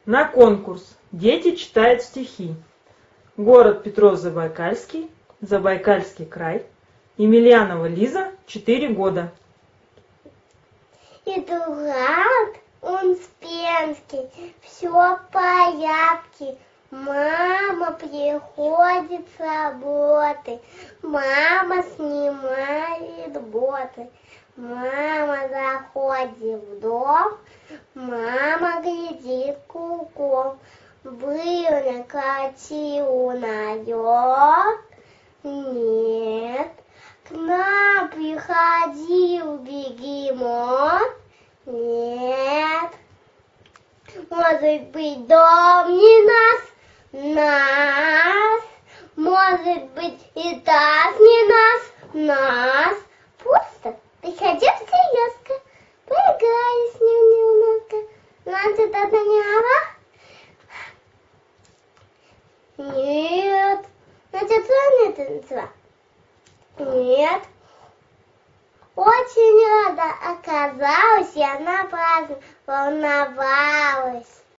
На конкурс дети читают стихи. Город Петров-Забайкальский, Забайкальский край. Емельянова Лиза, 4 года. И дурак он Спенский, все в порядке. Мама приходит с работы, мама снимает боты. Мама заходит в дом, мама глядит кругом. Был на картину найдет? Нет. К нам приходил бегемот? Нет. Может быть, дом не нас? Может быть, этаж не нас? Просто приходил серьезка, поиграли с ним немножко. Значит, это не она? Нет. Значит, он это называл? Нет. Очень рада оказалась, и она праздно волновалась.